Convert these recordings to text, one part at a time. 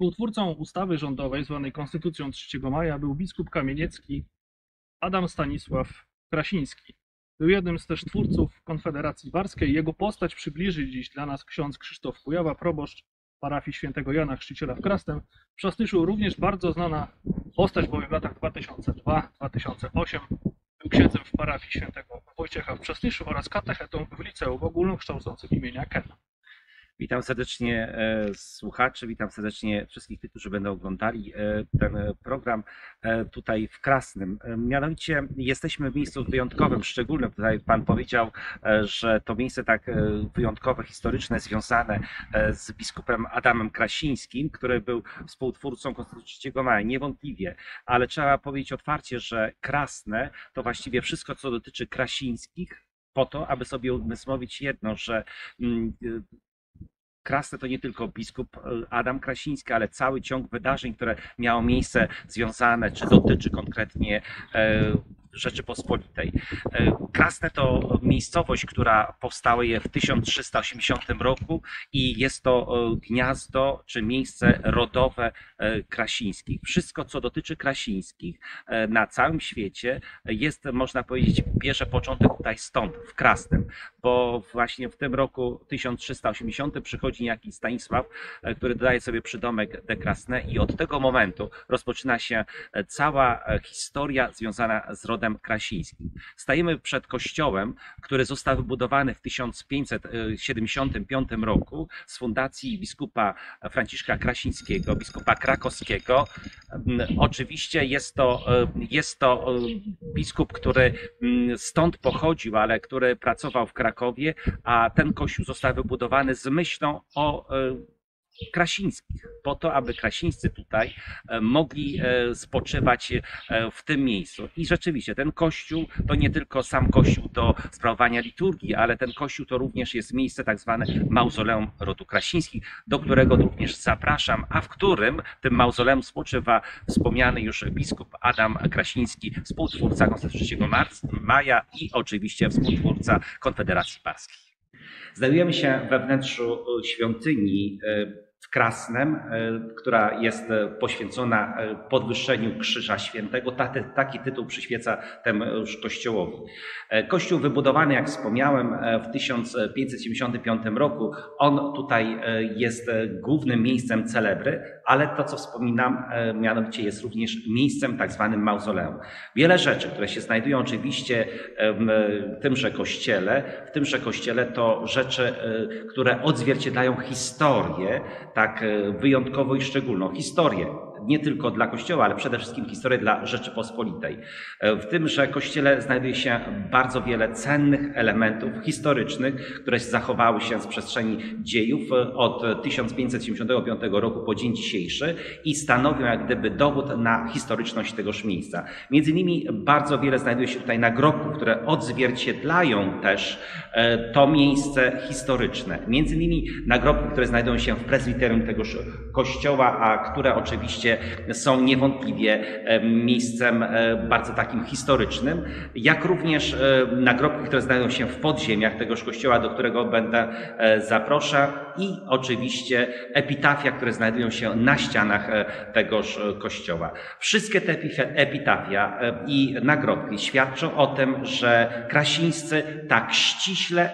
Współtwórcą ustawy rządowej zwanej Konstytucją 3 maja był biskup kamieniecki Adam Stanisław Krasiński. Był jednym z też twórców Konfederacji Barskiej. Jego postać przybliży dziś dla nas ksiądz Krzysztof Kujawa, proboszcz parafii świętego Jana Chrzciciela w Krasnem. W Przasnyszu również bardzo znana postać, bowiem w latach 2002-2008 był księdzem w parafii świętego Wojciecha w Przasnyszu oraz katechetą w liceum ogólnokształcącym imienia Kena. Witam serdecznie słuchaczy, witam serdecznie wszystkich tych, którzy będą oglądali ten program tutaj w Krasnym. Mianowicie jesteśmy w miejscu wyjątkowym, szczególnym. Tutaj Pan powiedział, że to miejsce tak wyjątkowe, historyczne, związane z biskupem Adamem Krasińskim, który był współtwórcą Konstytucji 3 maja, niewątpliwie, ale trzeba powiedzieć otwarcie, że Krasne to właściwie wszystko, co dotyczy Krasińskich, po to, aby sobie umysłowić jedno, że Krasne to nie tylko biskup Adam Krasiński, ale cały ciąg wydarzeń, które miało miejsce związane, czy dotyczy konkretnie Rzeczypospolitej. Krasne to miejscowość, która powstała w 1380 roku i jest to gniazdo czy miejsce rodowe Krasińskich. Wszystko, co dotyczy Krasińskich na całym świecie jest, można powiedzieć, bierze początek tutaj stąd, w Krasnem, bo właśnie w tym roku 1380 przychodzi niejaki Stanisław, który dodaje sobie przydomek de Krasne i od tego momentu rozpoczyna się cała historia związana z rodem krasińskim. Stajemy przed kościołem, który został wybudowany w 1575 roku z fundacji biskupa Franciszka Krasińskiego, biskupa krakowskiego. Oczywiście jest to biskup, który stąd pochodził, ale który pracował w Krakowie, a ten kościół został wybudowany z myślą o Krasińskich, po to, aby Krasińscy tutaj mogli spoczywać w tym miejscu. I rzeczywiście ten kościół to nie tylko sam kościół do sprawowania liturgii, ale ten kościół to również jest miejsce tak zwane mauzoleum rodu Krasińskich, do którego również zapraszam, a w którym tym mauzoleum spoczywa wspomniany już biskup Adam Krasiński, współtwórca Konstytucji 3 maja i oczywiście współtwórca Konfederacji Barskiej. Znajdujemy się we wnętrzu świątyni w Krasnem, która jest poświęcona podwyższeniu Krzyża Świętego. Taki tytuł przyświeca temu kościołowi. Kościół wybudowany, jak wspomniałem, w 1575 roku. On tutaj jest głównym miejscem celebry, ale to, co wspominam, mianowicie jest również miejscem tak zwanym mauzoleum. Wiele rzeczy, które się znajdują oczywiście w tymże kościele to rzeczy, które odzwierciedlają historię, tak wyjątkową i szczególną. Historię nie tylko dla Kościoła, ale przede wszystkim historię dla Rzeczypospolitej. W tymże kościele znajduje się bardzo wiele cennych elementów historycznych, które zachowały się z przestrzeni dziejów od 1575 roku po dzień dzisiejszy i stanowią jak gdyby dowód na historyczność tegoż miejsca. Między innymi bardzo wiele znajduje się tutaj nagrobków, które odzwierciedlają też to miejsce historyczne. Między innymi nagrobki, które znajdują się w prezbiterium tegoż kościoła, a które oczywiście są niewątpliwie miejscem bardzo takim historycznym, jak również nagrobki, które znajdują się w podziemiach tegoż kościoła, do którego będę zapraszał, i oczywiście epitafia, które znajdują się na ścianach tegoż kościoła. Wszystkie te epitafia i nagrobki świadczą o tym, że Krasińscy tak ściśle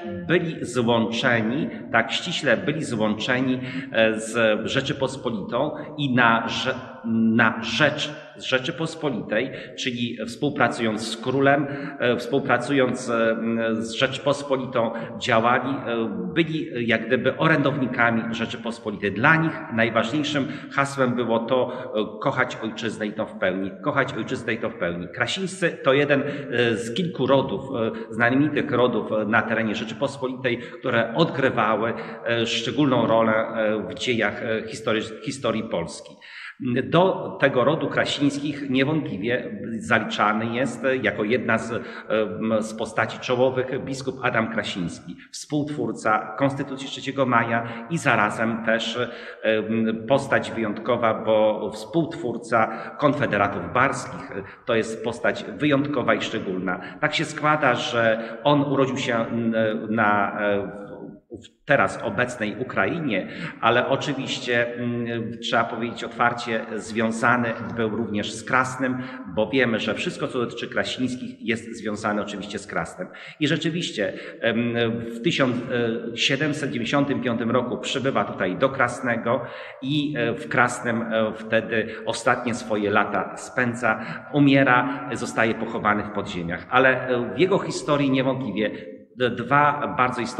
byli złączeni z Rzeczypospolitą i na rzecz Rzeczypospolitej, czyli współpracując z królem, współpracując z Rzeczypospolitą działali, byli jak gdyby orędownikami Rzeczypospolitej. Dla nich najważniejszym hasłem było to kochać ojczyznę i to w pełni. Kochać ojczyznę i to w pełni. Krasińscy to jeden z kilku rodów, znamienitych rodów na terenie Rzeczypospolitej, które odgrywały szczególną rolę w dziejach historii Polski. Do tego rodu Krasińskich niewątpliwie zaliczany jest jako jedna z postaci czołowych biskup Adam Krasiński, współtwórca Konstytucji 3 maja i zarazem też postać wyjątkowa, bo współtwórca Konfederatów Barskich. To jest postać wyjątkowa i szczególna. Tak się składa, że on urodził się teraz obecnej Ukrainie, ale oczywiście trzeba powiedzieć otwarcie, związany był również z Krasnym, bo wiemy, że wszystko, co dotyczy Krasińskich, jest związane oczywiście z Krasnem. I rzeczywiście w 1795 roku przybywa tutaj do Krasnego i w Krasnem wtedy ostatnie swoje lata spędza, umiera, zostaje pochowany w podziemiach. Ale w jego historii niewątpliwie dwa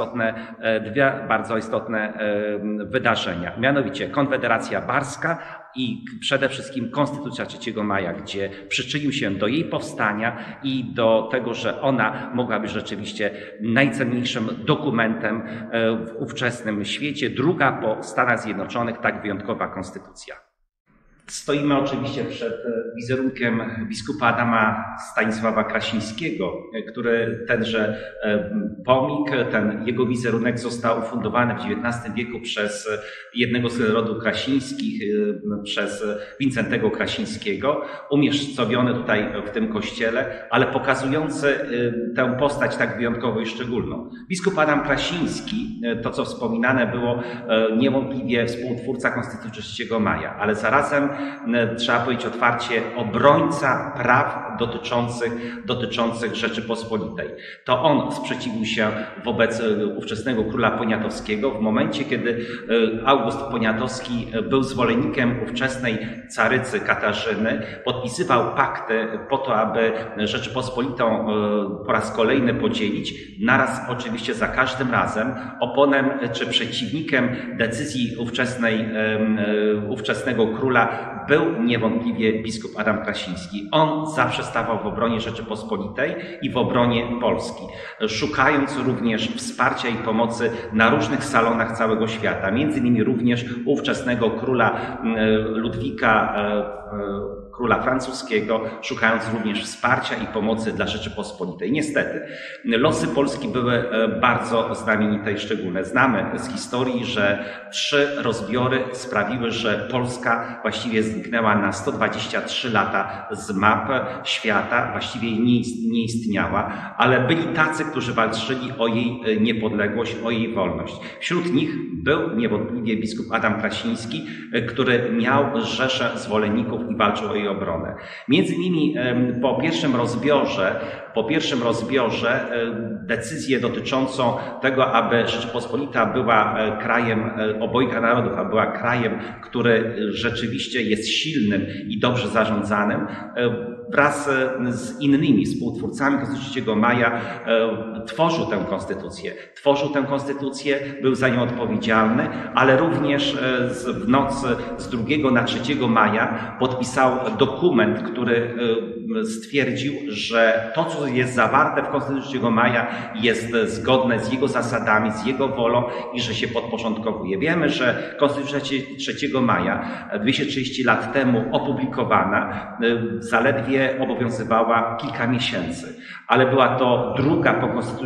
bardzo istotne wydarzenia, mianowicie Konfederacja Barska i przede wszystkim Konstytucja 3 maja, gdzie przyczynił się do jej powstania i do tego, że ona mogła być rzeczywiście najcenniejszym dokumentem w ówczesnym świecie, druga po Stanach Zjednoczonych tak wyjątkowa konstytucja. Stoimy oczywiście przed wizerunkiem biskupa Adama Stanisława Krasińskiego, który tenże pomnik, ten jego wizerunek został ufundowany w XIX wieku przez jednego z rodu Krasińskich, przez Wincentego Krasińskiego, umiejscowiony tutaj w tym kościele, ale pokazujący tę postać tak wyjątkową i szczególną. Biskup Adam Krasiński, to co wspominane było, niewątpliwie współtwórca Konstytucji 3 maja, ale zarazem trzeba powiedzieć otwarcie, obrońca praw dotyczących Rzeczypospolitej. To on sprzeciwił się wobec ówczesnego króla Poniatowskiego w momencie, kiedy August Poniatowski był zwolennikiem ówczesnej carycy Katarzyny, podpisywał pakty po to, aby Rzeczypospolitą po raz kolejny podzielić. Naraz oczywiście za każdym razem oponem czy przeciwnikiem decyzji ówczesnego króla był niewątpliwie biskup Adam Krasiński. On zawsze stawał w obronie Rzeczypospolitej i w obronie Polski, szukając również wsparcia i pomocy na różnych salonach całego świata, między innymi również ówczesnego króla Ludwika, króla francuskiego, szukając również wsparcia i pomocy dla Rzeczypospolitej. Niestety, losy Polski były bardzo znamienite i szczególne. Znamy z historii, że 3 rozbiory sprawiły, że Polska właściwie zniknęła na 123 lata z map świata, właściwie nie istniała, ale byli tacy, którzy walczyli o jej niepodległość, o jej wolność. Wśród nich był niewątpliwie biskup Adam Krasiński, który miał rzeszę zwolenników i walczył o jej obronę. Między innymi po pierwszym rozbiorze decyzję dotyczącą tego, aby Rzeczypospolita była krajem obojga narodów, a była krajem, który rzeczywiście jest silnym i dobrze zarządzanym, wraz z innymi współtwórcami Konstytucji 3 maja tworzył tę konstytucję, był za nią odpowiedzialny, ale również w nocy z 2 na 3 maja podpisał dokument, który stwierdził, że to, co jest zawarte w Konstytucji 3 maja, jest zgodne z jego zasadami, z jego wolą i że się podporządkowuje. Wiemy, że Konstytucja 3 maja, 230 lat temu opublikowana, zaledwie obowiązywała kilka miesięcy, ale była to druga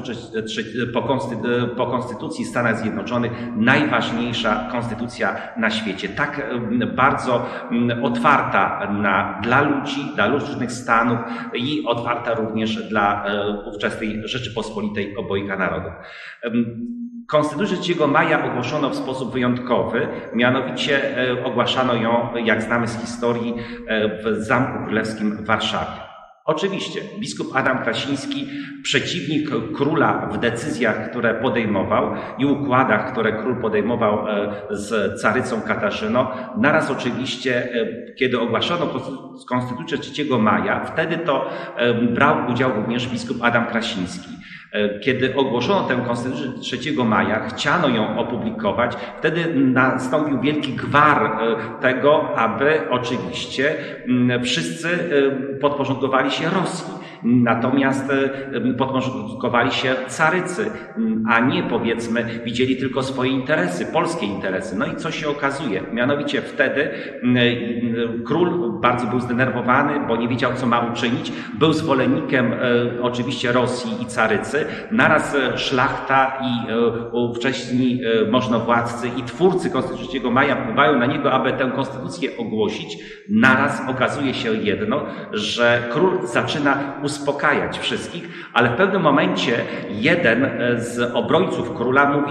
po Konstytucji Stanów Zjednoczonych najważniejsza konstytucja na świecie. Tak bardzo otwarta dla ludzi, dla różnych stanów i otwarta również dla ówczesnej Rzeczypospolitej obojga narodów. Konstytucję 3 maja ogłoszono w sposób wyjątkowy, mianowicie ogłaszano ją, jak znamy z historii, w Zamku Królewskim w Warszawie. Oczywiście biskup Adam Krasiński, przeciwnik króla w decyzjach, które podejmował i układach, które król podejmował z carycą Katarzyną, naraz oczywiście, kiedy ogłaszano Konstytucję 3 maja, wtedy to brał udział również biskup Adam Krasiński. Kiedy ogłoszono tę Konstytucję 3 maja, chciano ją opublikować, wtedy nastąpił wielki gwar tego, aby oczywiście wszyscy podporządkowali się Rosji. Natomiast podporządkowali się carycy, a nie, powiedzmy, widzieli tylko swoje interesy, polskie interesy. No i co się okazuje? Mianowicie wtedy król bardzo był zdenerwowany, bo nie wiedział, co ma uczynić. Był zwolennikiem oczywiście Rosji i carycy. Naraz szlachta i ówcześni możnowładcy i twórcy Konstytucji 3 maja wpływają na niego, aby tę konstytucję ogłosić. Naraz okazuje się jedno, że król zaczyna uspokajać wszystkich, ale w pewnym momencie jeden z obrońców króla mówi: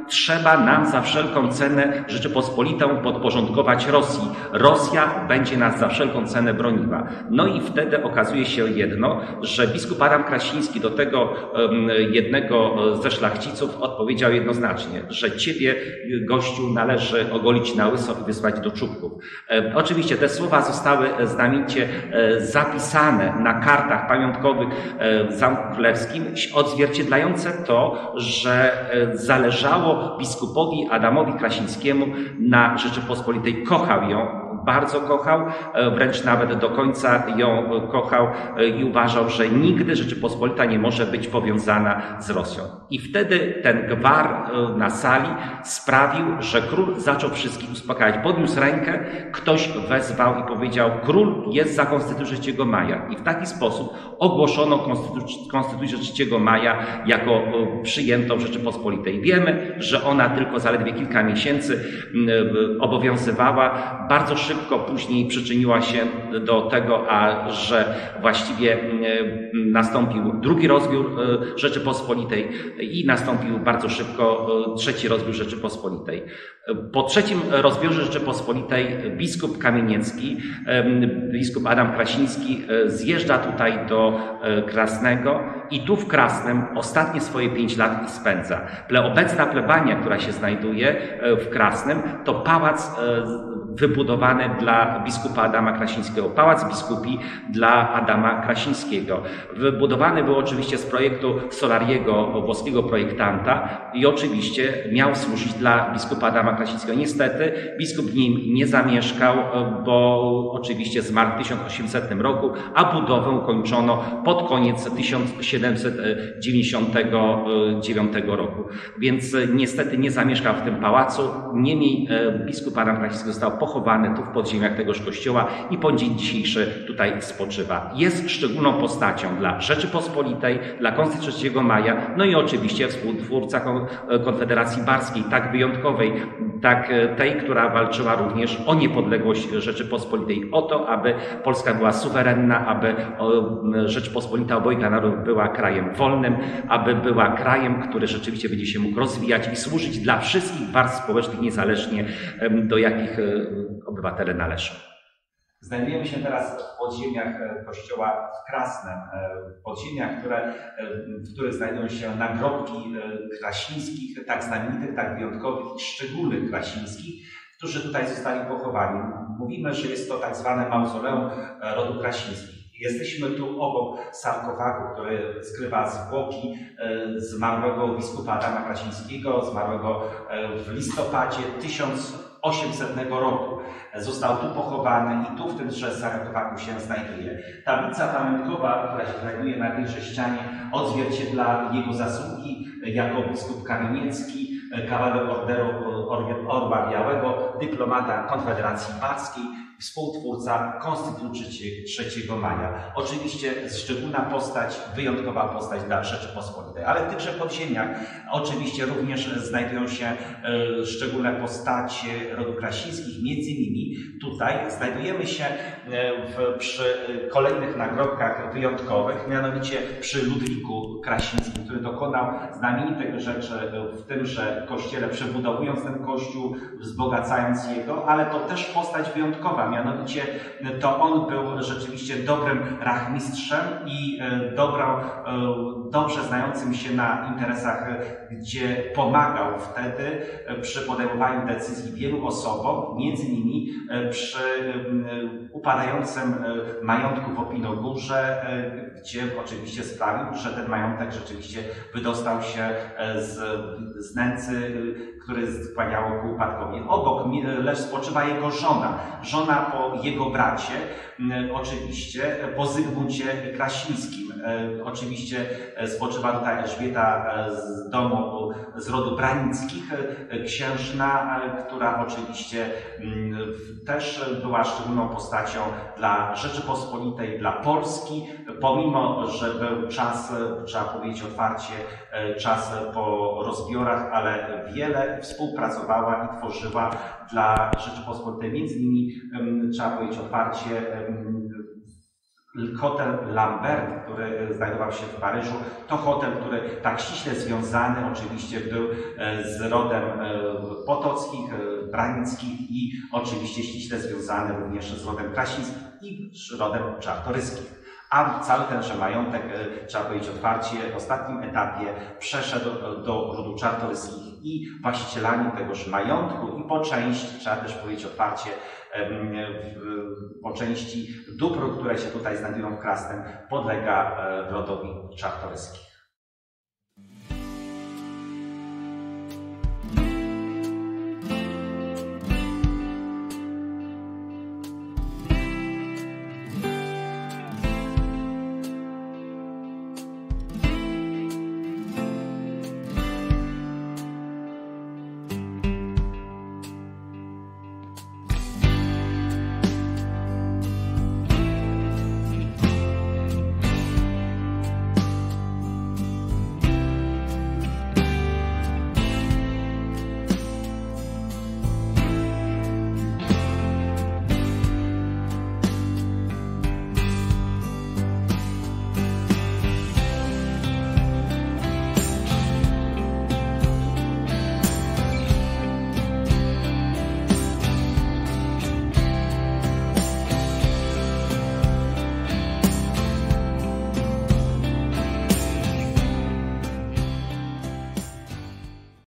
trzeba nam za wszelką cenę Rzeczypospolitą podporządkować Rosji. Rosja będzie nas za wszelką cenę broniła. No i wtedy okazuje się jedno, że biskup Adam Krasiński do tego jednego ze szlachciców odpowiedział jednoznacznie, że ciebie, gościu, należy ogolić na łyso i wysłać do czubków. Oczywiście te słowa zostały znamienicie zapisane na kartach pamiątkowych w Zamku Królewskim, odzwierciedlające to, że zależało biskupowi Adamowi Krasińskiemu na Rzeczypospolitej. Kochał ją, bardzo kochał, wręcz nawet do końca ją kochał i uważał, że nigdy Rzeczypospolita nie może być powiązana z Rosją. I wtedy ten gwar na sali sprawił, że król zaczął wszystkich uspokajać. Podniósł rękę, ktoś wezwał i powiedział: król jest za Konstytucją 3 maja. I w taki sposób ogłoszono Konstytucję 3 maja jako przyjętą w Rzeczypospolitej. Wiemy, że ona tylko zaledwie kilka miesięcy obowiązywała. Bardzo szybko później przyczyniła się do tego, że właściwie nastąpił drugi rozbiór Rzeczypospolitej i nastąpił bardzo szybko trzeci rozbiór Rzeczypospolitej. Po trzecim rozbiorze Rzeczypospolitej biskup Kamieniecki, biskup Adam Krasiński zjeżdża tutaj do Krasnego i tu w Krasnem ostatnie swoje 5 lat spędza. Obecna plebania, która się znajduje w Krasnem, to pałac wybudowany dla biskupa Adama Krasińskiego, pałac biskupi dla Adama Krasińskiego. Wybudowany był oczywiście z projektu Solariego, włoskiego projektanta, i oczywiście miał służyć dla biskupa Adama Krasińskiego. Niestety biskup w nim nie zamieszkał, bo oczywiście zmarł w 1800 roku, a budowę ukończono pod koniec 1799 roku. Więc niestety nie zamieszkał w tym pałacu. Niemniej biskup Adam Krasiński został pochowany tu w podziemiach tegoż kościoła i po dzień dzisiejszy tutaj spoczywa. Jest szczególną postacią dla Rzeczypospolitej, dla Konstytucji 3 maja, no i oczywiście współtwórca Konfederacji Barskiej, tak wyjątkowej, tak tej, która walczyła również o niepodległość Rzeczypospolitej, o to, aby Polska była suwerenna, aby Rzeczypospolita obojga narodów była krajem wolnym, aby była krajem, który rzeczywiście będzie się mógł rozwijać i służyć dla wszystkich warstw społecznych, niezależnie do jakich obywatele należą. Znajdujemy się teraz w podziemiach kościoła w Krasnem, w podziemiach, w których znajdują się nagrobki Krasińskich, tak znamienitych, tak wyjątkowych i szczególnych Krasińskich, którzy tutaj zostali pochowani. Mówimy, że jest to tak zwane mauzoleum rodu Krasińskich. Jesteśmy tu obok sarkofagu, który skrywa zwłoki zmarłego biskupa Adama Krasińskiego, zmarłego w listopadzie 1800 roku. Został tu pochowany i tu w tymże sarkofagu się znajduje. Tablica pamiątkowa, która się znajduje na tejże ścianie, odzwierciedla jego zasługi jako biskup Kamieniecki, kawaler Orderu Orła Białego, dyplomata Konfederacji Barskiej, współtwórca Konstytucji 3 maja. Oczywiście szczególna postać, wyjątkowa postać dla Rzeczypospolitej. Ale w tychże podziemiach oczywiście również znajdują się szczególne postacie rodu Krasińskich. Między innymi tutaj znajdujemy się przy kolejnych nagrobkach wyjątkowych, mianowicie przy Ludwiku Krasińskim, który dokonał znamienitych rzeczy w tymże kościele, przebudowując ten kościół, wzbogacając jego, ale to też postać wyjątkowa. Mianowicie to on był rzeczywiście dobrym rachmistrzem i dobrze znającym się na interesach, gdzie pomagał wtedy przy podejmowaniu decyzji wielu osobom, między innymi przy upadającym majątku w Opinogórze, gdzie oczywiście sprawił, że ten majątek rzeczywiście wydostał się z nędzy, które skłaniało ku upadkowi. Obok lecz spoczywa jego żona. Żona po jego bracie, oczywiście po Zygmuncie Krasińskim. Oczywiście spoczywa tutaj Elżbieta z domu, z rodu Branickich, księżna, która oczywiście też była szczególną postacią dla Rzeczypospolitej, dla Polski, pomimo że był czas, trzeba powiedzieć otwarcie, czas po rozbiorach, ale wiele współpracowała i tworzyła dla Rzeczypospolitej. Między innymi trzeba powiedzieć otwarcie, Hotel Lambert, który znajdował się w Paryżu, to hotel, który tak ściśle związany oczywiście był z rodem Potockich, Branickich i oczywiście ściśle związany również z rodem Krasińskim i z rodem Czartoryskich. A cały tenże majątek, trzeba powiedzieć otwarcie, w ostatnim etapie przeszedł do rodu Czartoryskich i właścicielami tegoż majątku i po części, trzeba też powiedzieć otwarcie, po części dóbr, które się tutaj znajdują w Krasnem, podlega rodowi Czartoryskim.